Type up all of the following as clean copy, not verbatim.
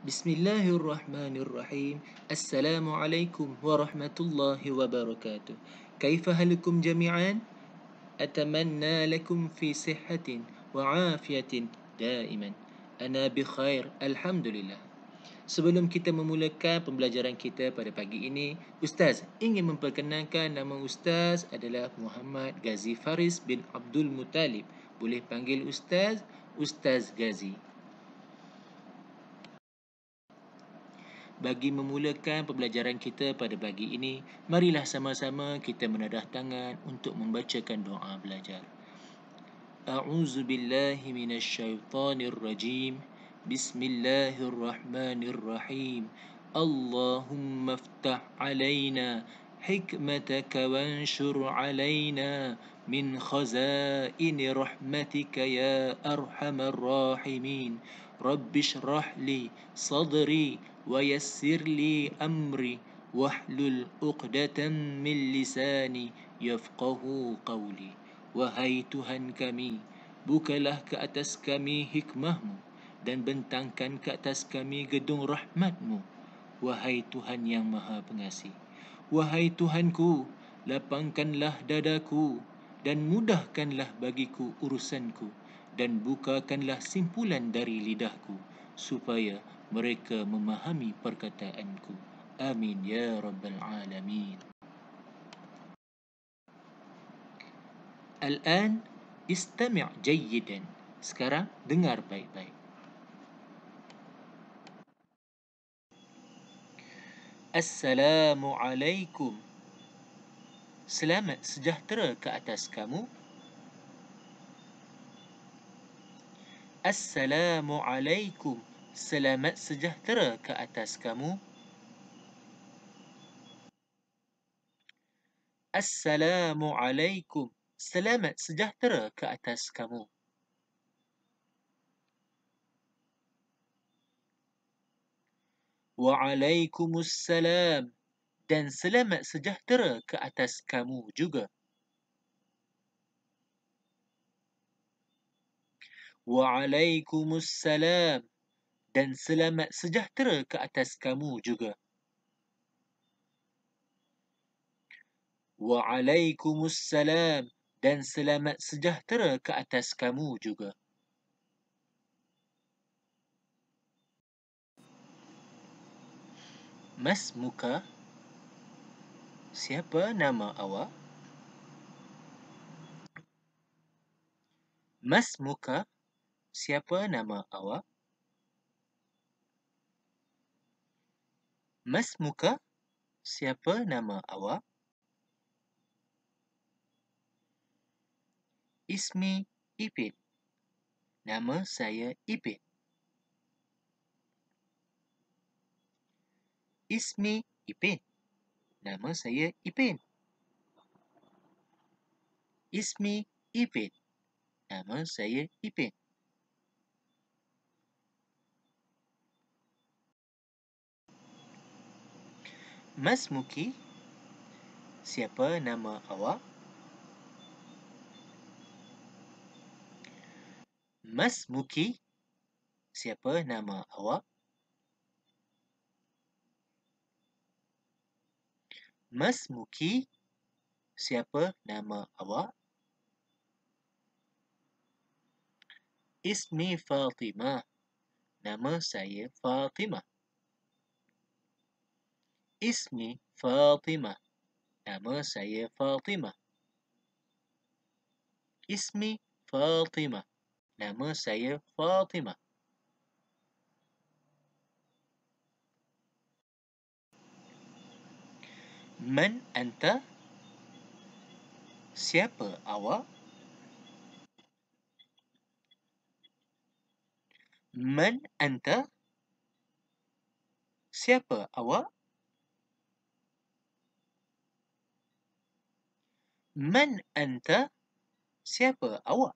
Bismillahirrahmanirrahim. Assalamualaikum warahmatullahi wabarakatuh. كيف حالكم جميعا؟ أتمنى لكم في صحة وعافية دائما. أنا بخير الحمد لله. Sebelum kita memulakan pembelajaran kita pada pagi ini, Ustaz ingin memperkenalkan nama Ustaz adalah Muhammad Ghazi Faris bin Abdul Muttalib. Boleh panggil Ustaz, Ustaz Ghazi. Bagi memulakan pembelajaran kita pada pagi ini, marilah sama-sama kita menadah tangan untuk membacakan doa belajar. A'udzu billahi minasyaitonir rajim. Bismillahirrahmanirrahim. Allahumma iftah 'alaina hikmataka wanshur 'alaina min khazaini rahmatika ya arhamar rahimin. Rabbi shrah li sadri ويسر لي أمري واحلل عقدة من لساني يفقه قولي. Wahai Tuhan kami, bukalah ke atas kami hikmahmu dan bentangkan ke atas kami gedung rahmatmu. Wahai Tuhan yang Maha Pengasih, wahai Tuhanku, lapangkanlah dadaku dan mudahkanlah bagiku urusanku dan bukakanlah simpulan dari lidahku supaya mereka memahami perkataanku. Amin ya rabbal alamin. Al-an istami' jayyidan. Sekarang dengar baik-baik. Assalamualaikum. Selamat sejahtera ke atas kamu. Assalamualaikum. Selamat sejahtera ke atas kamu. Assalamualaikum. Selamat sejahtera ke atas kamu. Waalaikumsalam. Dan selamat sejahtera ke atas kamu juga. Waalaikumsalam. Dan selamat sejahtera ke atas kamu juga. Waalaikumsalam. Dan selamat sejahtera ke atas kamu juga. Mas muka, siapa nama awak? Mas muka, siapa nama awak? Mas muka, siapa nama awak? Ismi Ipin. Nama saya Ipin. Ismi Ipin. Nama saya Ipin. Ismi Ipin. Nama saya Ipin. Mas Muki, siapa nama awak? Mas Muki, siapa nama awak? Mas Muki, siapa nama awak? Ismi Fatimah. Nama saya Fatimah. Ismi Fatimah. Nama saya Fatimah. Ismi Fatimah. Nama saya Fatimah. Man anta? Siapa awak? Man anta? Siapa awak? Man anta? Siapa awak?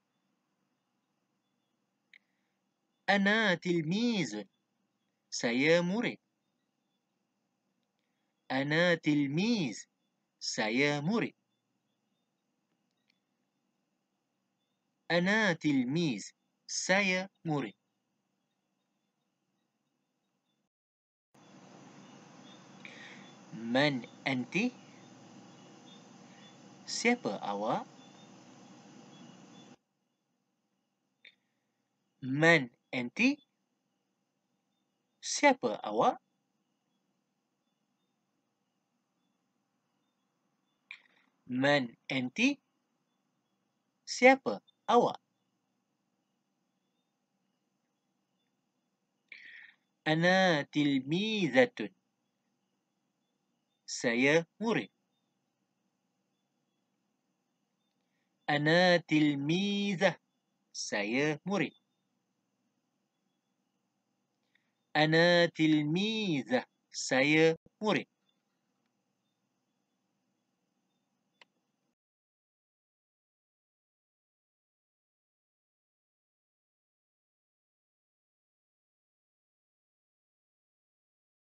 Ana tilmizun. Saya murid. Ana tilmiz. Saya murid. Ana tilmiz. Saya murid. Man anti? Siapa awak? Man anti? Siapa awak? Man anti? Siapa awak? Ana tilmizatun. Saya murid. Ana tilmizah. Saya murid. Ana tilmizah. Saya murid.